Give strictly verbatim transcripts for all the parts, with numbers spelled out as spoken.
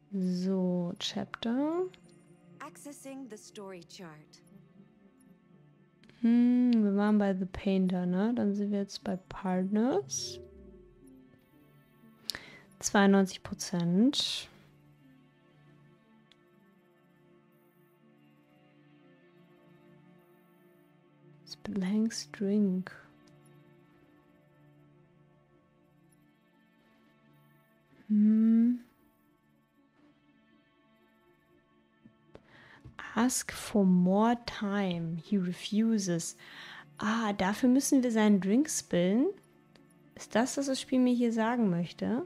So, Chapter. Accessing the story chart. Hm, wir waren bei The Painter, ne? Dann sind wir jetzt bei Partners. zweiundneunzig Prozent. Blanks Drink. Hm. Ask for more time. He refuses. Ah, dafür müssen wir seinen Drink spillen? Ist das, was das Spiel mir hier sagen möchte?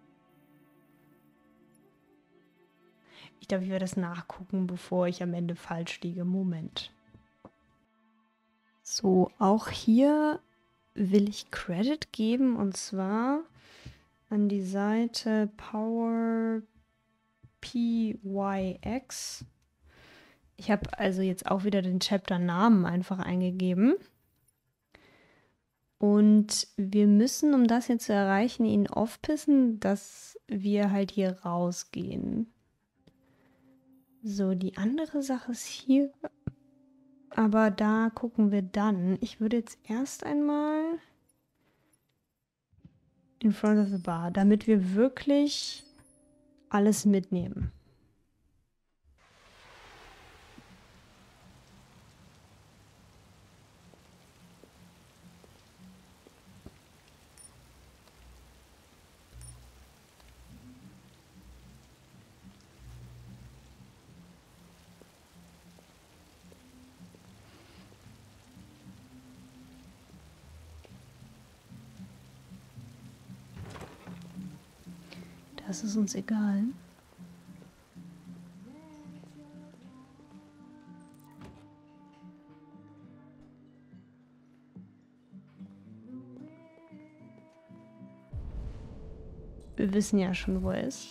Ich glaube, ich werde das nachgucken, bevor ich am Ende falsch liege. Moment. So, auch hier will ich Credit geben, und zwar an die Seite Power P Y X. Ich habe also jetzt auch wieder den Chapter-Namen einfach eingegeben. Und wir müssen, um das hier zu erreichen, ihn aufpissen, dass wir halt hier rausgehen. So, die andere Sache ist hier. Aber da gucken wir dann. Ich würde jetzt erst einmal in front of the bar, damit wir wirklich alles mitnehmen. Das ist uns egal. Wir wissen ja schon, wo er ist.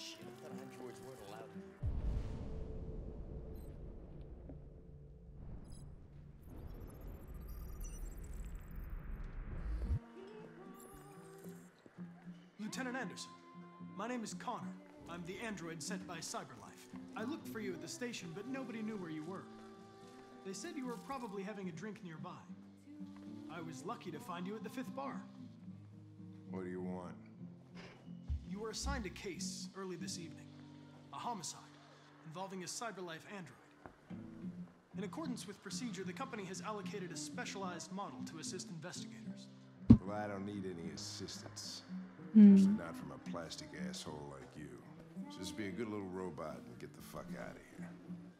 Lieutenant Anderson, my name is Connor. I'm the android sent by CyberLife. I looked for you at the station, but nobody knew where you were. They said you were probably having a drink nearby. I was lucky to find you at the fifth bar. What do you want? You were assigned a case early this evening. A homicide involving a CyberLife android. In accordance with procedure, the company has allocated a specialized model to assist investigators. Well, I don't need any assistance. Especially not from a plastic asshole like you. Just be a good little robot and get the fuck out of here.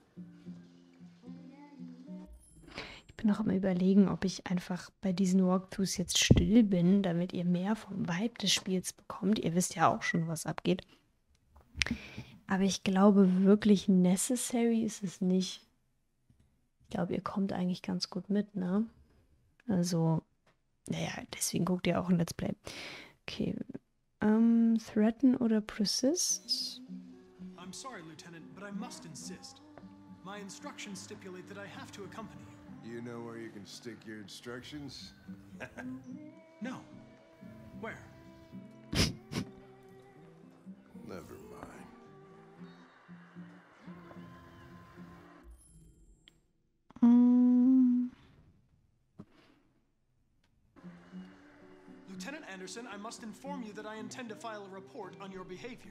Ich bin noch am Überlegen, ob ich einfach bei diesen Walkthroughs jetzt still bin, damit ihr mehr vom Vibe des Spiels bekommt. Ihr wisst ja auch schon, was abgeht. Aber ich glaube, wirklich necessary ist es nicht. Ich glaube, ihr kommt eigentlich ganz gut mit, ne? Also, naja, deswegen guckt ihr auch ein Let's Play. Okay. Um, threaten oder persist? I'm sorry, Lieutenant, but I must insist. My instructions stipulate that I have to accompany you. You know where you can stick your instructions? No. Where? Never mind. Mm. Lieutenant Anderson, I must inform you that I intend to file a report on your behavior.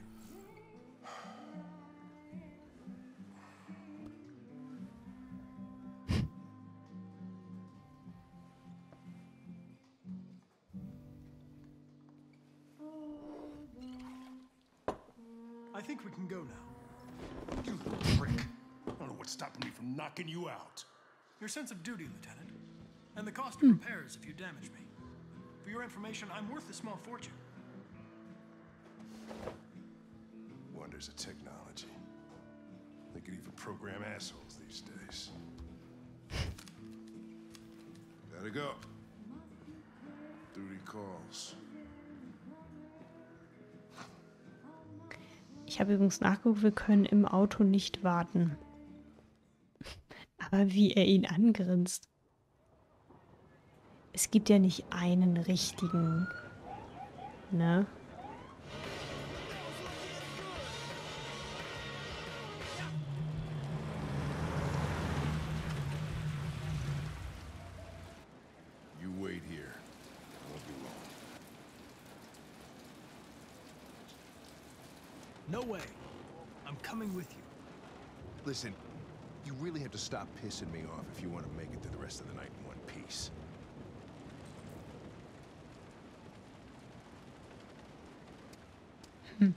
I think we can go now. You little prick. I don't know what's stopping me from knocking you out. Your sense of duty, Lieutenant, and the cost of repairs if you damage me. For your information, I'm worth a small fortune. Wonders of technology. They could even program assholes these days. Gotta go. Duty calls. Ich habe übrigens nachgeguckt, wir können im Auto nicht warten. Aber wie er ihn angrinst. Es gibt ja nicht einen richtigen, ne? No way. I'm coming with you. Listen, you really have to stop pissing me off if you want to make it through the rest of the night in one piece. Hm.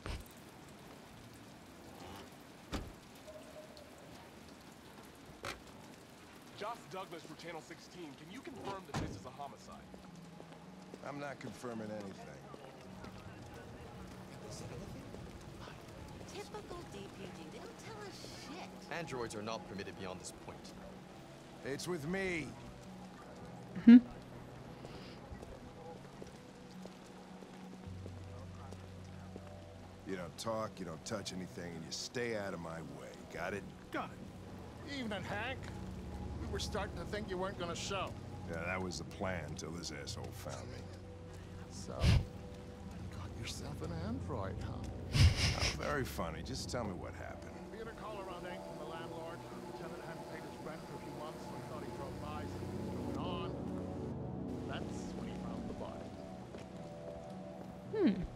Josh Douglas for Channel sixteen. Can you confirm that this is a homicide? I'm not confirming anything. Typical D P D. They don't tell us shit. Androids are not permitted beyond this point. It's with me. Mhm. You don't talk, you don't touch anything, and you stay out of my way. Got it? Got it. Evening, Hank. We were starting to think you weren't gonna show. Yeah, that was the plan until this asshole found me. So, got yourself an android, huh? Oh, very funny. Just tell me what happened. We had a call around eight from the landlord. The tenant hadn't paid his rent for a few months, so he thought he drove by, something was going on. That's when he found the body. Hm.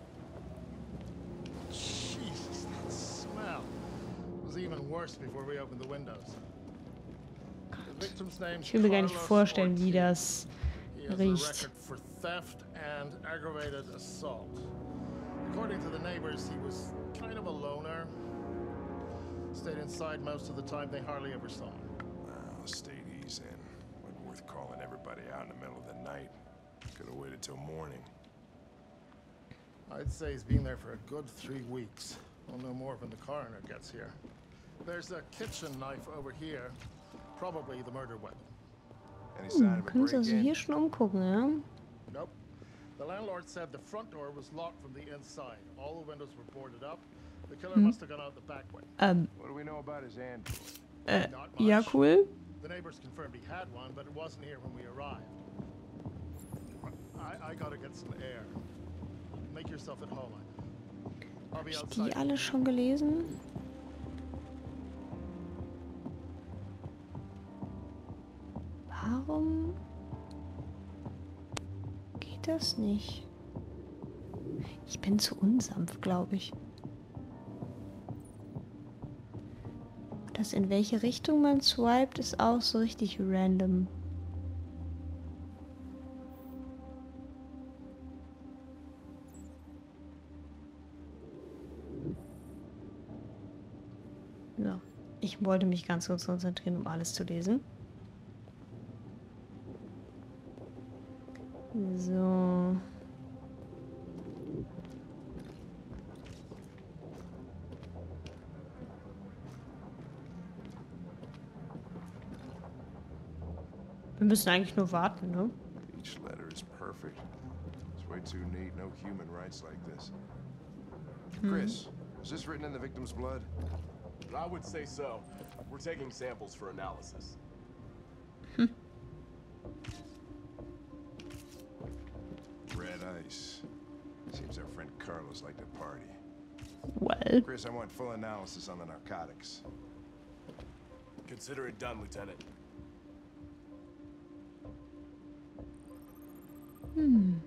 Jesus, that smell was even worse before we opened the windows. The victim's name's Ich will mir gar nicht Carlos vorstellen, wie Ortiz. das He has a riecht. record for theft and aggravated assault. According to the neighbors, he was kind of a loner. Stayed inside most of the time. They hardly ever saw him. Well, stayed easy in. Wasn't worth calling everybody out in the middle of the night. Could have waited till morning. I'd say he's been there for a good three weeks. We'll know more when the coroner gets here. There's a kitchen knife over here. Probably the murder weapon. Any sign Hm, of a können Sie also break-in? hier schon umgucken, ja? Nope. The landlord said the front door was locked from the inside. All the windows were boarded up. The killer must have gone out the back way. Ähm, What do we know about his android? äh, Not ja, much. cool. The neighbors confirmed he had one, but it wasn't here when we arrived. I, I gotta get some air. Make yourself at home. I'll be Hab ich outside. die alle schon gelesen? Warum geht das nicht? Ich bin zu unsanft, glaube ich. Das, in welche Richtung man swiped, ist auch so richtig random. So. Ich wollte mich ganz kurz konzentrieren, um alles zu lesen. So. Wir müssen eigentlich nur warten, ne? Each letter is perfect. It's way too neat. No human writes like this. Chris, is this written in the victim's blood? I would say so. We're taking samples for analysis. Red ice. Seems our friend Carlos liked to party. Well. Chris, I want full analysis on the narcotics. Consider it done, Lieutenant. Hm.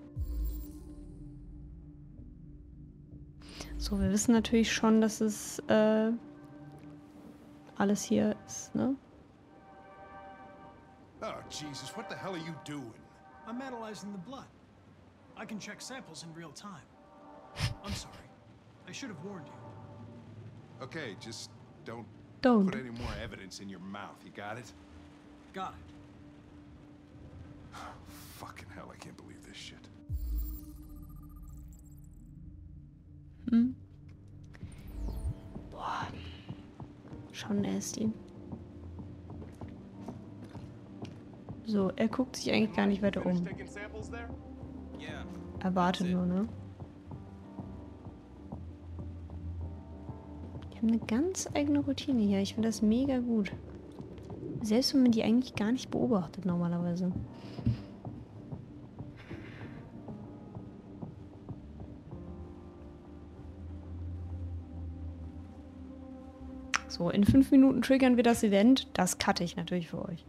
So, wir wissen natürlich schon, dass es äh, alles hier ist, ne? Oh, Jesus, what the hell are you doing? I'm analyzing the blood. I can check samples in real time. I'm sorry. I should have warned you. Okay, just don't, Don't. put any more evidence in your mouth. You got it? Got it. Fucking hell, I can't believe this shit. Hm. Boah. Schon nasty. So, er guckt sich eigentlich gar nicht weiter um. Taking samples there? Yeah. Er wartet nur, ne? Die haben eine ganz eigene Routine hier. Ich finde das mega gut. Selbst wenn man die eigentlich gar nicht beobachtet normalerweise. So, in fünf Minuten triggern wir das Event. Das cutte ich natürlich für euch.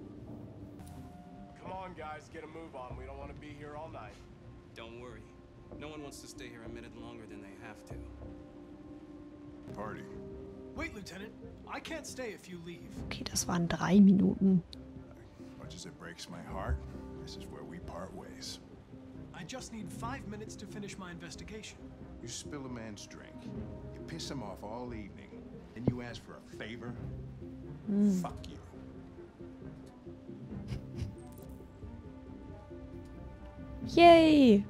Come on, guys, get a move on. We don't want to be here all night. Don't worry. No one wants to stay here a minute longer than they have to. Party. Wait, Lieutenant. I can't stay if you leave. Okay, das waren drei Minuten. Much as it breaks my heart, this is where we part ways. I just need five minutes to finish my investigation. You spill a man's drink, you piss him off all evening, and you ask for a favor? Fuck you. Yay!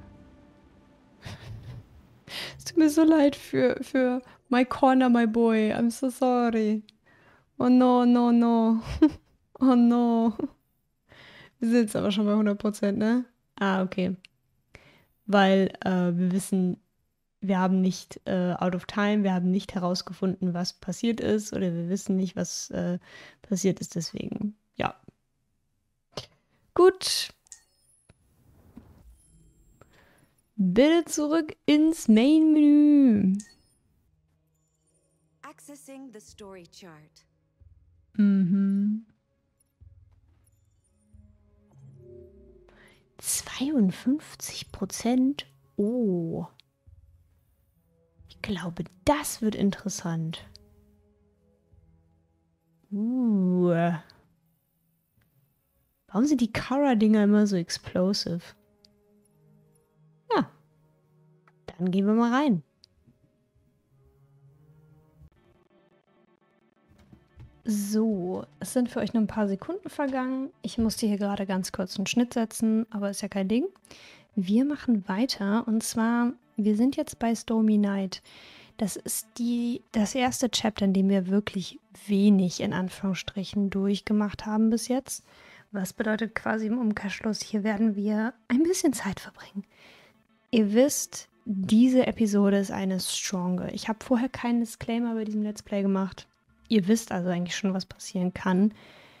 Es tut mir so leid für, für my corner, my boy. I'm so sorry. Oh no, no, no. Oh no. Wir sind jetzt aber schon bei hundert Prozent, ne? Ah, okay. Weil äh, wir wissen, wir haben nicht äh, out of time, wir haben nicht herausgefunden, was passiert ist, oder wir wissen nicht, was äh, passiert ist, deswegen, ja. Gut. Bitte zurück ins Main-Menü. Accessing the story chart. Mhm. zweiundfünfzig Prozent. Oh. Ich glaube, das wird interessant. Uh. Warum sind die Kara-Dinger immer so explosive? Ja. Dann gehen wir mal rein. So, es sind für euch nur ein paar Sekunden vergangen. Ich musste hier gerade ganz kurz einen Schnitt setzen, aber ist ja kein Ding. Wir machen weiter und zwar, wir sind jetzt bei Stormy Night. Das ist die, das erste Chapter, in dem wir wirklich wenig in Anführungsstrichen durchgemacht haben bis jetzt. Was bedeutet quasi im Umkehrschluss, hier werden wir ein bisschen Zeit verbringen. Ihr wisst, diese Episode ist eine Stronger. Ich habe vorher keinen Disclaimer bei diesem Let's Play gemacht. Ihr wisst also eigentlich schon, was passieren kann.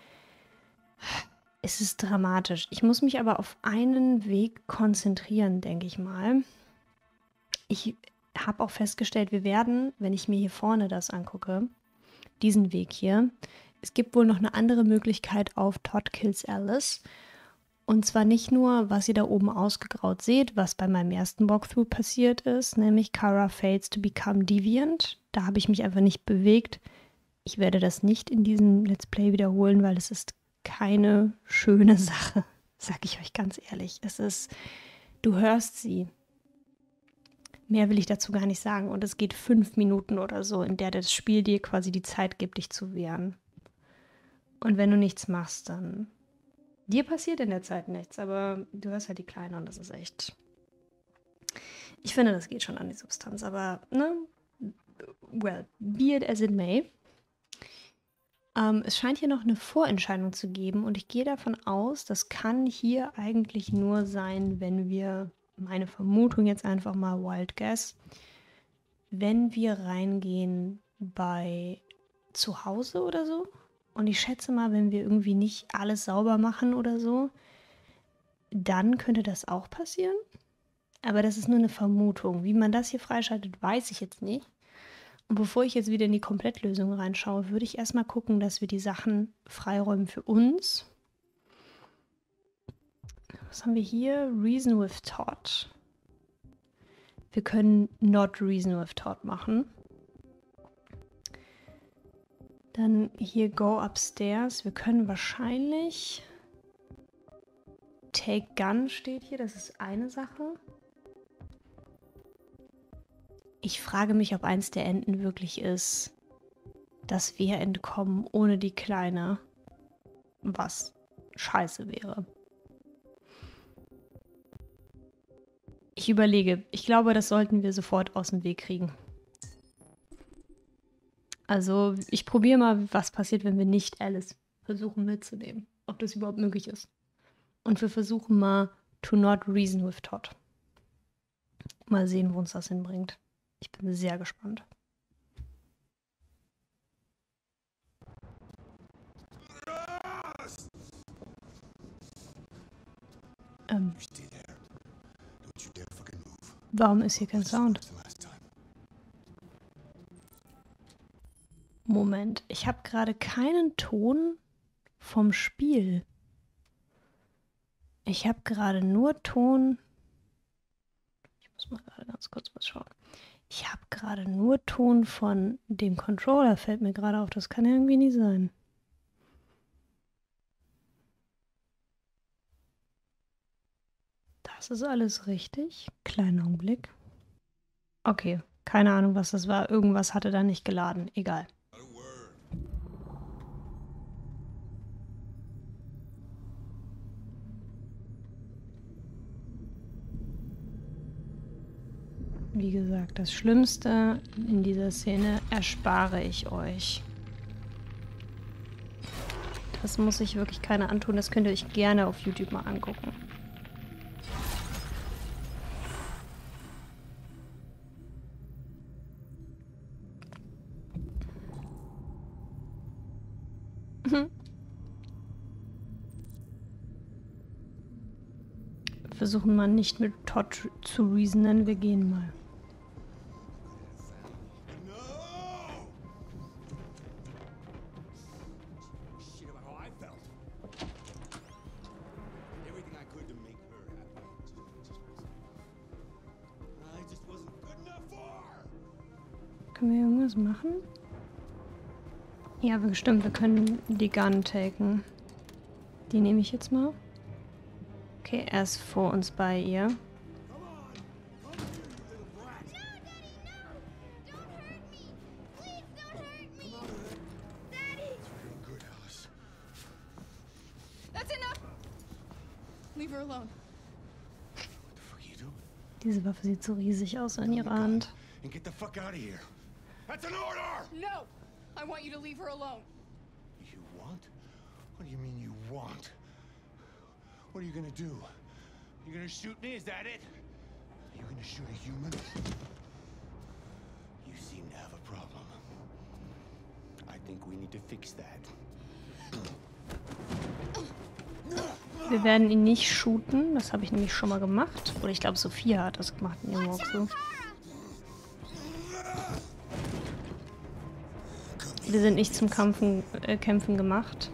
Es ist dramatisch. Ich muss mich aber auf einen Weg konzentrieren, denke ich mal. Ich habe auch festgestellt, wir werden, wenn ich mir hier vorne das angucke, diesen Weg hier, es gibt wohl noch eine andere Möglichkeit auf Todd Kills Alice. Und zwar nicht nur, was ihr da oben ausgegraut seht, was bei meinem ersten Walkthrough passiert ist, nämlich Kara fails to become deviant. Da habe ich mich einfach nicht bewegt. Ich werde das nicht in diesem Let's Play wiederholen, weil es ist keine schöne Sache, sag ich euch ganz ehrlich. Es ist, du hörst sie. Mehr will ich dazu gar nicht sagen. Und es geht fünf Minuten oder so, in der das Spiel dir quasi die Zeit gibt, dich zu wehren. Und wenn du nichts machst, dann... Dir passiert in der Zeit nichts, aber du hörst halt die Kleine und das ist echt... Ich finde, das geht schon an die Substanz, aber, ne? Well, be it as it may. Ähm, es scheint hier noch eine Vorentscheidung zu geben und ich gehe davon aus, das kann hier eigentlich nur sein, wenn wir, meine Vermutung jetzt einfach mal Wild Guess, wenn wir reingehen bei zu Hause oder so. Und ich schätze mal, wenn wir irgendwie nicht alles sauber machen oder so, dann könnte das auch passieren. Aber das ist nur eine Vermutung. Wie man das hier freischaltet, weiß ich jetzt nicht. Und bevor ich jetzt wieder in die Komplettlösung reinschaue, würde ich erstmal gucken, dass wir die Sachen freiräumen für uns. Was haben wir hier? Reason with Todd. Wir können Not Reason with Todd machen. Dann hier Go Upstairs. Wir können wahrscheinlich... Take Gun steht hier. Das ist eine Sache. Ich frage mich, ob eins der Enden wirklich ist, dass wir entkommen ohne die Kleine. Was scheiße wäre. Ich überlege. Ich glaube, das sollten wir sofort aus dem Weg kriegen. Also, ich probiere mal, was passiert, wenn wir nicht Alice versuchen mitzunehmen. Ob das überhaupt möglich ist. Und wir versuchen mal to not reason with Todd. Mal sehen, wo uns das hinbringt. Ich bin sehr gespannt. Ähm. Warum ist hier kein Sound? Moment, ich habe gerade keinen Ton vom Spiel. Ich habe gerade nur Ton. Ich muss muss mal gerade ganz kurz was schauen. Ich habe gerade nur Ton von dem Controller, fällt mir gerade auf. Das kann ja irgendwie nicht sein. Das ist alles richtig. Kleiner Augenblick. Okay, keine Ahnung, was das war. Irgendwas hatte da nicht geladen. Egal. Wie gesagt, das Schlimmste in dieser Szene erspare ich euch. Das muss ich wirklich keiner antun. Das könnt ihr euch gerne auf YouTube mal angucken. Wir versuchen mal nicht mit Todd zu reasonen. Wir gehen mal. Können wir irgendwas machen? Ja, bestimmt. Wir können die Gun taken. Die nehme ich jetzt mal. Okay, er ist vor uns bei ihr. Diese Waffe sieht so riesig aus in ihrer Hand. That's an order! No! I want you to leave her alone. You want? What do you mean you want? What are you gonna do? You gonna shoot me? Is that it? You gonna shoot a human? You seem to have a problem. I think we need to fix that. Wir werden ihn nicht shooten. Das habe ich nämlich schon mal gemacht. Oder ich glaube, Sophia hat das gemacht in ihrem Walkthrough. Wir sind nicht zum Kampfen, äh, Kämpfen gemacht.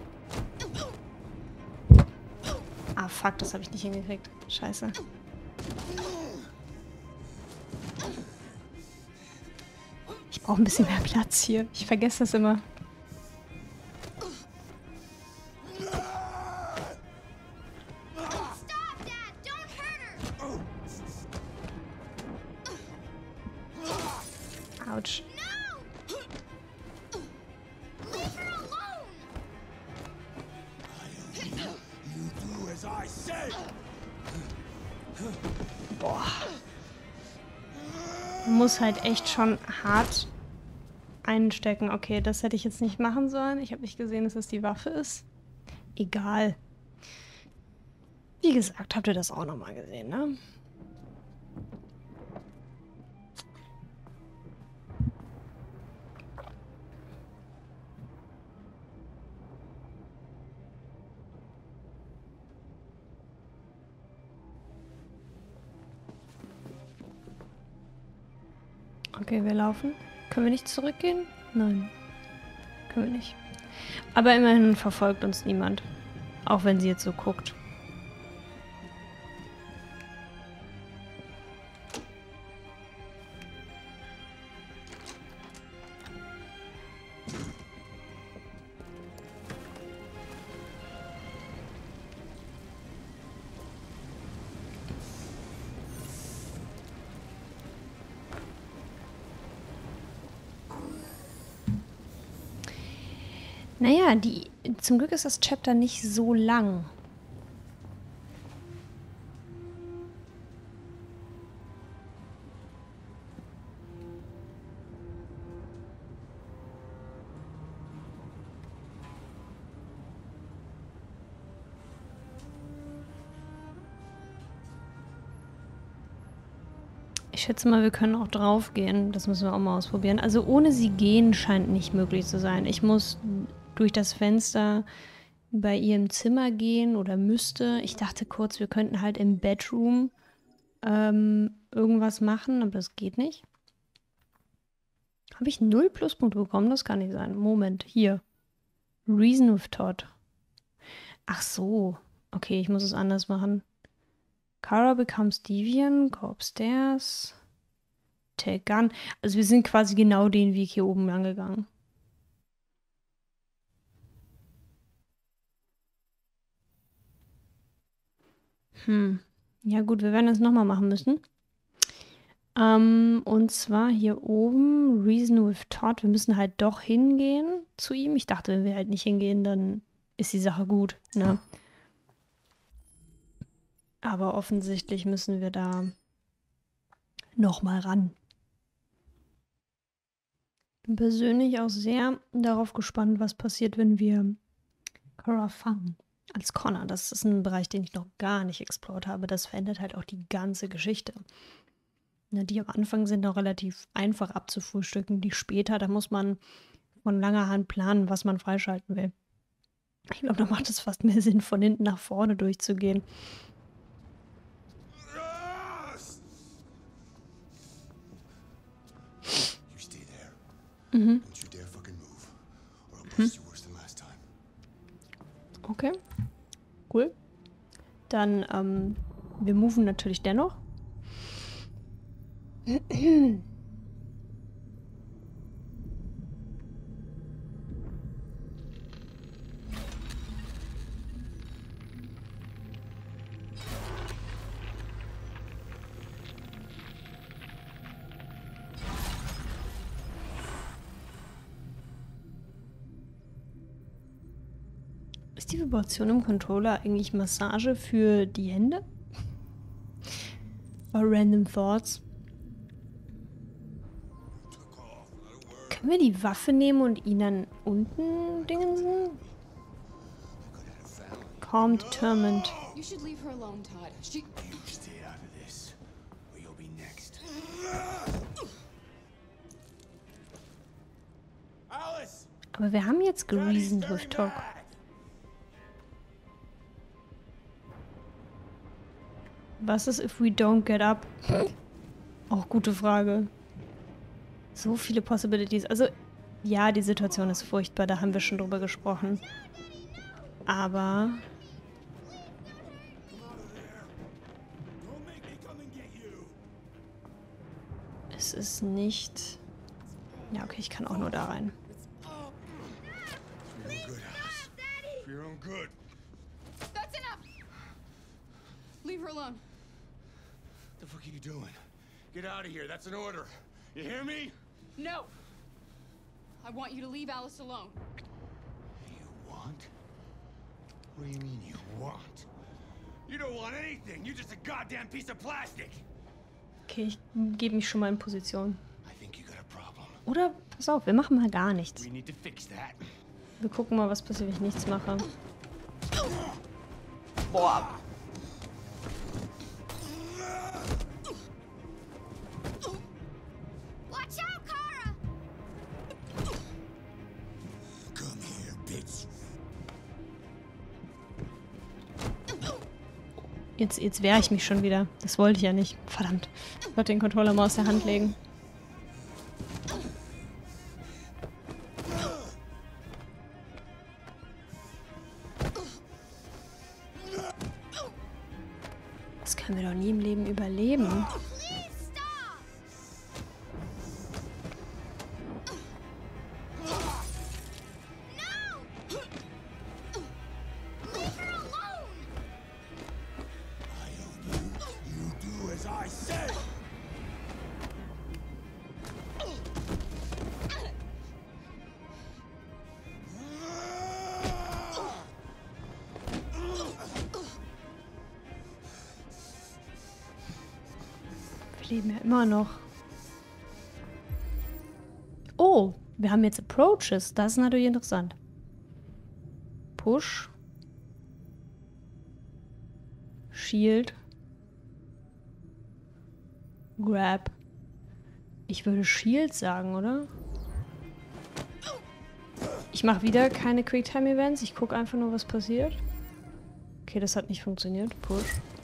Ah, fuck, das habe ich nicht hingekriegt. Scheiße. Ich brauche ein bisschen mehr Platz hier. Ich vergesse das immer. Autsch. Boah. Man muss halt echt schon hart einstecken. Okay, das hätte ich jetzt nicht machen sollen. Ich habe nicht gesehen, dass es die Waffe ist. Egal. Wie gesagt, habt ihr das auch nochmal gesehen, ne? Okay, wir laufen. Können wir nicht zurückgehen? Nein. Können wir nicht. Aber immerhin verfolgt uns niemand. Auch wenn sie jetzt so guckt. Naja, die, zum Glück ist das Chapter nicht so lang. Ich schätze mal, wir können auch drauf gehen. Das müssen wir auch mal ausprobieren. Also ohne sie gehen scheint nicht möglich zu sein. Ich muss durch das Fenster bei ihrem Zimmer gehen oder müsste. Ich dachte kurz, wir könnten halt im Bedroom ähm, irgendwas machen, aber das geht nicht. Habe ich null Pluspunkte bekommen? Das kann nicht sein. Moment, hier. Reason with Todd. Ach so. Okay, ich muss es anders machen. Kara becomes deviant, go upstairs. Take gun. Also wir sind quasi genau den Weg hier oben lang gegangen. Hm. Ja gut, wir werden das nochmal machen müssen. Ähm, und zwar hier oben, Reason with Todd. Wir müssen halt doch hingehen zu ihm. Ich dachte, wenn wir halt nicht hingehen, dann ist die Sache gut, ne? Aber offensichtlich müssen wir da nochmal ran. Bin persönlich auch sehr darauf gespannt, was passiert, wenn wir Kara fangen. Als Connor. Das ist ein Bereich, den ich noch gar nicht explored habe. Das verändert halt auch die ganze Geschichte. Ne, die am Anfang sind noch relativ einfach abzufrühstücken. Die später, da muss man von langer Hand planen, was man freischalten will. Ich glaube, da macht es fast mehr Sinn, von hinten nach vorne durchzugehen. Mhm. Mhm. Okay. Cool. Dann, ähm, wir moven natürlich dennoch. Ist die Vibration im Controller eigentlich Massage für die Hände? Or random thoughts? Können wir die Waffe nehmen und ihn dann unten dingensen? Calm, determined. You should leave her alone, Todd. She... You stay out of this, or you'll be next. Alice! Aber wir haben jetzt gereasoned with Talk. Was ist, if we don't get up? Auch gute Frage. So viele Possibilities. Also, ja, die Situation ist furchtbar, da haben wir schon drüber gesprochen. Aber... es ist nicht... Ja, okay, ich kann auch nur da rein. That's enough! Leave her alone. What the fuck are you doing? Get out of here, that's an order. You hear me? No! I want you to leave Alice alone. You want? What do you mean you want? You don't want anything. You're just a goddamn piece of plastic. Okay, ich gebe mich schon mal in Position. I think you got a problem. Oder, pass auf, wir machen mal gar nichts. We need to fix that. Wir gucken mal, was passiert, wenn ich nichts mache. Boah. Watch out, Kara! Come here, bitch. Jetzt, jetzt wehre ich mich schon wieder. Das wollte ich ja nicht. Verdammt. Ich wollte den Controller mal aus der Hand legen. Das können wir doch nie im Leben überleben. Leben ja immer noch. Oh, wir haben jetzt Approaches. Das ist natürlich interessant. Push. Shield. Grab. Ich würde Shield sagen, oder? Ich mache wieder keine Quicktime-Events. Ich gucke einfach nur, was passiert. Okay, das hat nicht funktioniert. Push.